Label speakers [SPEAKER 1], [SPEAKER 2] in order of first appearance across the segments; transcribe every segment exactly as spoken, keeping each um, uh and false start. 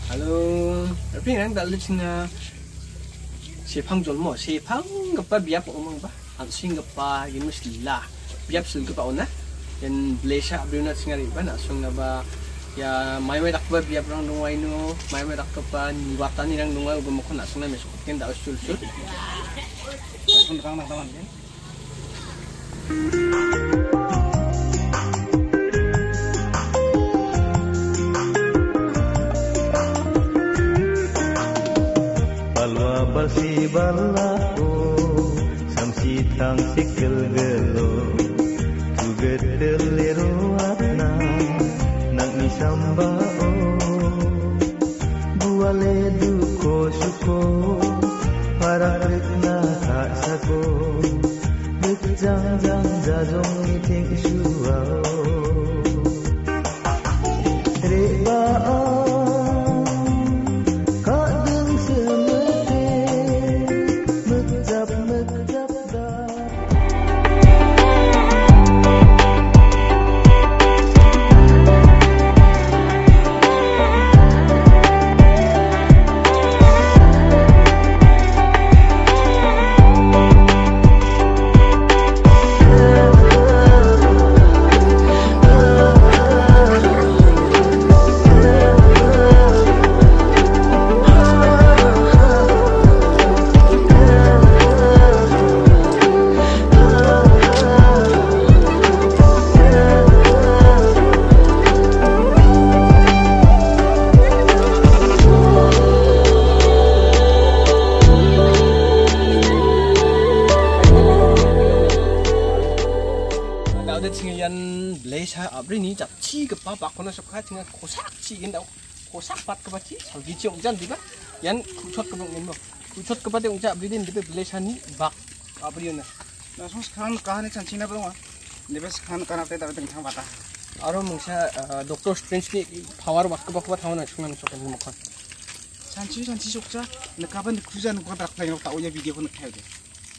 [SPEAKER 1] Halo, tapi nang dalu cina sepang jolmo, sepang gapa biap omong ba, ansing gapa gini mesti lah, biap sul gapa ona, dan blesa abriuna singari ba, nasung gapa ya mai mai dak ba biap rang dungwai no, mai mai dak gapa niwatan ni rang dungwai uga mokon nasung na mesok ken dak sul sul, nasung rang nak taman kan.
[SPEAKER 2] Balsi balako samsi tang sikil gelo tuget delero atna nang nisamba o buale duko suko para retna tak sako bekjang jang jajong iting suwa reba blesa abri ni jap chi ke pa pa kona sokha tinga kosak chi gendau kosak pat ke bachi salgi chi ongjan diba yan kuchot ke bong nemo kuchot ke pate ongja abri din dibe blesa ni bak abri na
[SPEAKER 3] na sos khan kahani chanchina belonga debes khan kana te dabe tengthang bata
[SPEAKER 1] aro mungsa doctor strange ni power bak ke bak ba thawna chungan sokan mo khan
[SPEAKER 3] chanchi chanchi sokja nekaban kujan ko tak play ta oya video ko nakhay de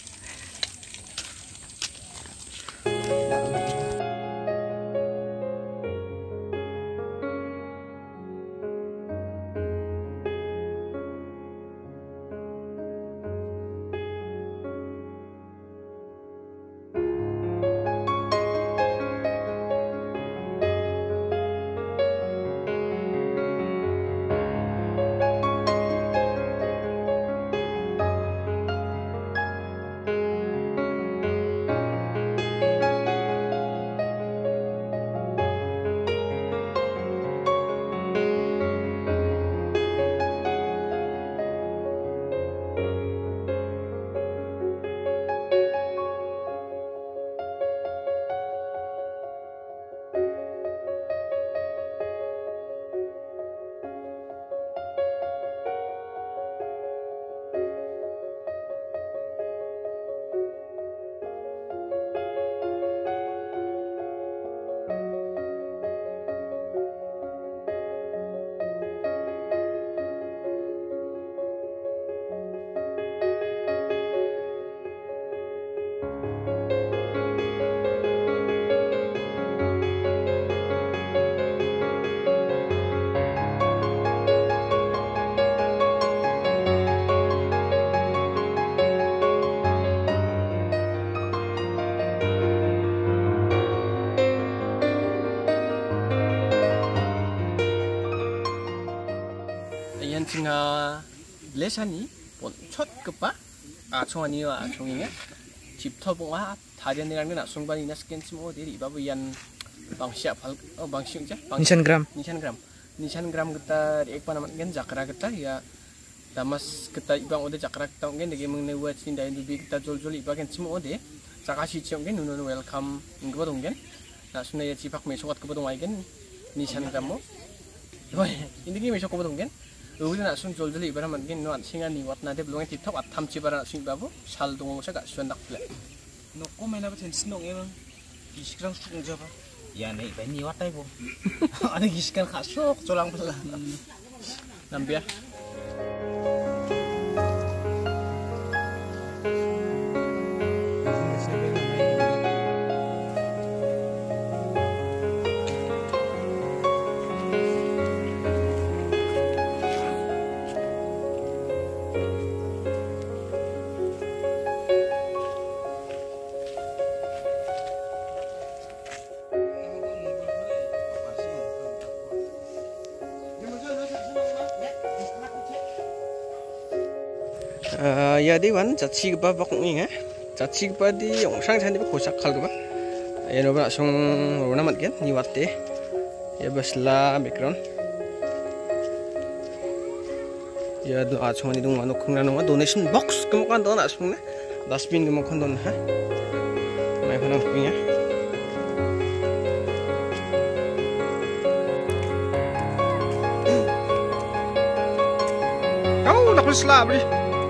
[SPEAKER 1] tinga blesa ni pon chot ke pa a chongani wa chonginga chip thobong a tharian ni rang na songbani na skin chimo deri babu yan bangsia phal bangsiung ja
[SPEAKER 3] nisan gram
[SPEAKER 1] nisan gram nisan gram kita ek pa naman gen jakra kita ya damas kita ibang ode jakra kita gen dege mengne wa chin dai dubi kita jol jol ibang gen chimo ode chakashi chiong gen nuno welcome ingba dong gen na sunna ya chipak me sokat ke dong ai gen nisan gram mo boy indigi me sok ke dong gen udah nak sun jol jol ibang man gen no an singa ni wat na de blong tiktok at tham chi bara sing babu sal dong sa ga suan dak ple
[SPEAKER 3] no ko me na ba ten snong em Gisikang sung jaba. Ya naik banyi watai bo. Ada gisikang kasuk colang belah.
[SPEAKER 1] Nambia.
[SPEAKER 2] Ya di wan jachi gba bak ngi jachi gba di yongsang chani ba khosak khal gba ya no ba song rona mat gen ni watte ya basla background ya do a choni dung mano khungra no donation box kum kan don asung na dustbin kum khon don ha mai khona punya kamu nak basla beli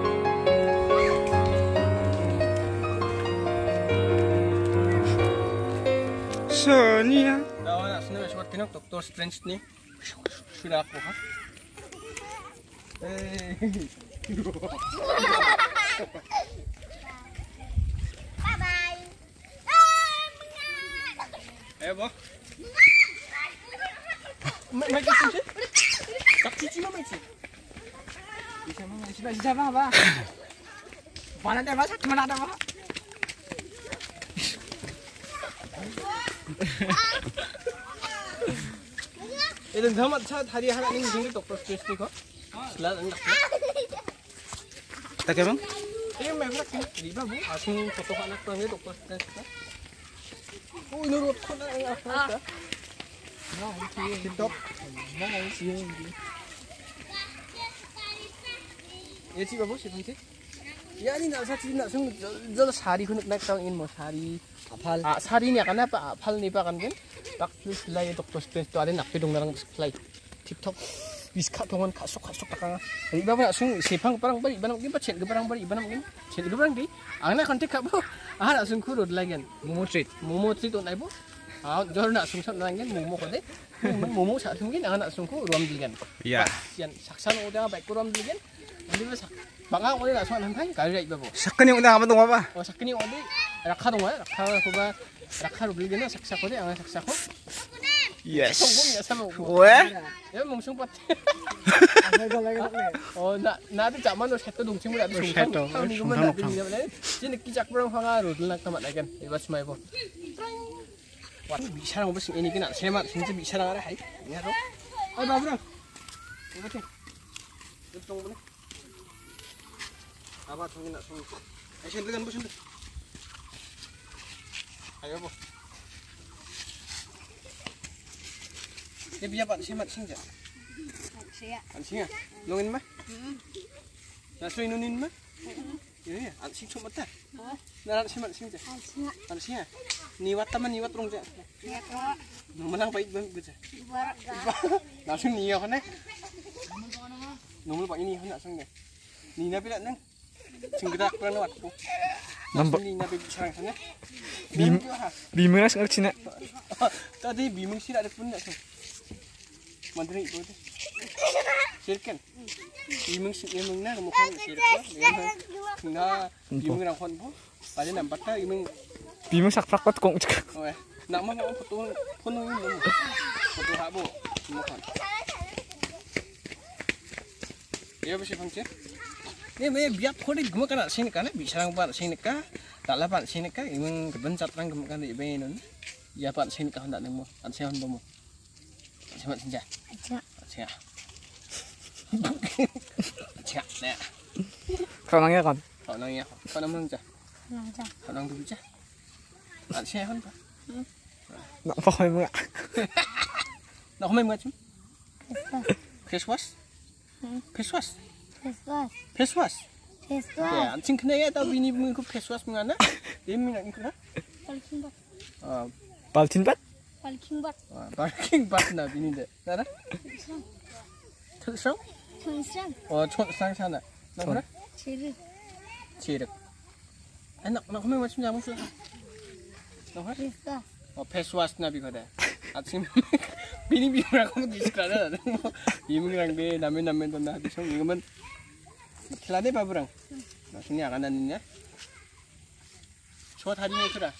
[SPEAKER 2] Sonia. Dawa na sini masuk tinok Doctor Strange ni. Sudah aku ha. Eh.
[SPEAKER 4] Bye bye.
[SPEAKER 2] Eh, boh. Mai ke sini? Tak cici mama cici. Bisa mama cici bisa apa apa? Mana ada masak? Mana ada masak? Idan sama sa hari hari ini jengkel dokter stress ni ko. Selalu nak. Tak kebang? Eh, memang kan riba bu. Asing foto anak tu ni dokter stress. Oh, ini rot kau nak apa? Nah, ini TikTok. Nah, ini ini. Ya sih babu sih nanti. Ya ini nak sih nak sung jual sari kau nak tahu ini mau sari. Apal. Ah, sari ni akan apa? Apal ni apa kan kan? Tak selai doktor stress tu ada nak pedong narang selai. TikTok. Biskat tuan kasuk kasuk takang. Jadi bapak nak sung sepang perang beri, iban mungkin pacet ke perang beri, iban mungkin cet ke perang di. Angna kontak kabu. Ah nak sung kurut lagi kan. Momo treat. Momo treat tu nak ibu. Ah, jauh nak sung sat lagi kan. Momo kau deh. Momo sat mungkin angna nak sung ku ruam di kan.
[SPEAKER 3] Ya.
[SPEAKER 2] Sian saksan udah baik ruam di kan. Jadi besar. Bangga boleh nak sung nanti kali lagi babu.
[SPEAKER 3] Sakni udah apa tu apa?
[SPEAKER 2] Oh sakni udah. Rakha dong ya. Rakha aku ba. Rakha rubli kan saksa kau deh. Angna saksa kau.
[SPEAKER 3] Yes.
[SPEAKER 2] Weh? Ya mungsung pat. Oh, na na tu zaman tu satu dong cimur ada sungsang. Tahu ni kemana ada ni mana? Jadi kijak berang hangar tu nak tamat lagi kan? Lepas semai pun. Wah, bicara apa sih ini kena semat, sini bicara ada hai. Ni ada. Oh, dah berang. Ini betul. Betul betul. Apa tu nak sung? Ayo sini kan, bu sini. Ayo bu. Dia biar pak semat sini je.
[SPEAKER 4] Siap.
[SPEAKER 2] Ansing ah, nungin mah? Nasi nunin mah? Ya ya, ansing cuma tak. Nalar semat sini je. Ansing ah, niwat taman niwat rong je.
[SPEAKER 4] Siap kok.
[SPEAKER 2] Numenang baik banget je.
[SPEAKER 4] Barak dah.
[SPEAKER 2] Langsung niyo kan eh? Numul pak ini nak sang deh. Nina bila nang, singgerak pernah waktu. Nampak Nina pergi serang sana.
[SPEAKER 3] Bim, bimeng nak Cina.
[SPEAKER 2] Tadi bimeng sih ada pun nak sang. Mandiri itu tu. Sirkan. Bimeng sih bimeng na mukan sirkan. Bimeng na bimeng orang kon po. Pada nampak tak bimeng.
[SPEAKER 3] Bimeng sak prakot kong cak.
[SPEAKER 2] Oh eh. Nak mana orang foto foto ini. Foto habo. Mukan. Ya bersih fungsi. Ni me biar thodi guma kana sini kana bisarang pan sini ka. Taklah pan sini ka bimeng kebencat rang guma kana ibe non. Ya pan sini ka hendak nemu. An sehan bomo. Semat senja.
[SPEAKER 4] Ajak.
[SPEAKER 2] Aja. Aja. Nè.
[SPEAKER 3] Kau nangya kan?
[SPEAKER 2] Kau nangya. Kau nang menja.
[SPEAKER 4] Ajak.
[SPEAKER 2] Kau nang dulu je. An sehan pa.
[SPEAKER 3] Nak apa kau menga?
[SPEAKER 2] Nak kau menga cum? Face wash. Face wash.
[SPEAKER 4] Face wash.
[SPEAKER 2] Face wash.
[SPEAKER 4] Face
[SPEAKER 2] Ya,
[SPEAKER 4] wash.
[SPEAKER 2] an sing kena ya tahu bini menga ku face wash menga na. Dia menga ni kena.
[SPEAKER 4] Parking bat.
[SPEAKER 2] Ah,
[SPEAKER 3] Baltin bat?
[SPEAKER 4] Parking bat.
[SPEAKER 2] parking bat na bini de. Nara? Thử sống?
[SPEAKER 4] Thằng sang.
[SPEAKER 2] Oh, chọn sang sana. Nak mana?
[SPEAKER 4] Ciri.
[SPEAKER 2] Cirik. Anak nak kau menga cum jamu sudah. Nak apa?
[SPEAKER 4] Face wash.
[SPEAKER 2] Oh, face wash na bi kada. Asim bini bini aku di sekolah. Bini orang be name name tu na di sini. Ingat Kelade apa berang? Maksudnya akan nantinya. Short hari ni kira.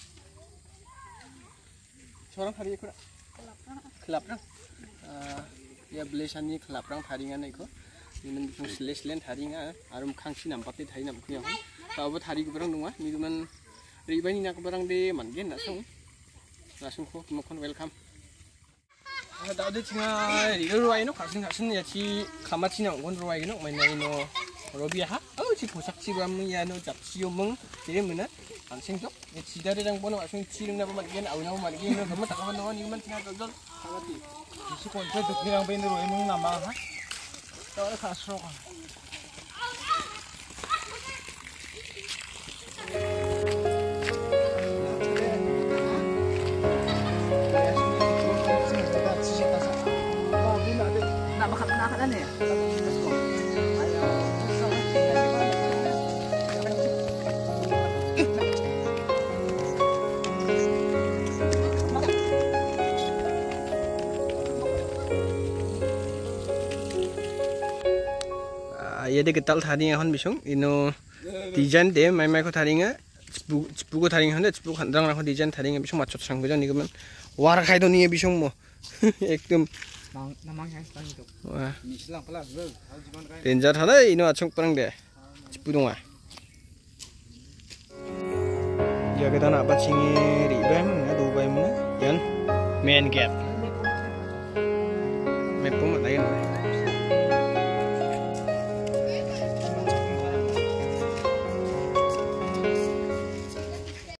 [SPEAKER 2] Short hari kira. Kelap rang. Ya belasan ni kelap rang hari ni aku. Ini macam slash land hari ni. Arum kangsi nampak tu hari nampak ni aku. Tahu buat hari berang dong ah. Ni cuman riba ni nak berang de mungkin nak sung. Langsung ko makan welcome. Ada ada cina riba ruai no. Kasih kasih ni aci kamat cina ngon ruai no. Main ni no. Robi ha? Oh, si kosak si bam ya no jap si omong jadi mana langsung jok si dari yang bono langsung si dengan apa lagi au nama lagi no kamu tak kawan kawan iman tinggal jol
[SPEAKER 3] Di si kontra duk nirang bain ro emong nama ha. Tahu kasro kan. Nak makan makan ni.
[SPEAKER 2] ya de getal tharing hon bisung ino design de mai mai ko tharinga chipu chipu ko tharing hande chipu khandrang ra ko design tharing bisung machot sang bujan nigaman war khai do ni bisung mo ekdom
[SPEAKER 3] namang yang stang itu.
[SPEAKER 2] wah
[SPEAKER 3] Ni silang pala bro. Jiman kai.
[SPEAKER 2] danger thada ino achung parang de chipu donga ya kita nak bacingi ri bam na do bam na yan main gap map pun mat lain